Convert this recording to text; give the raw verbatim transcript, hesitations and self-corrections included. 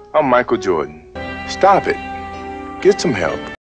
I'm Michael Jordan. Stop it. Get some help.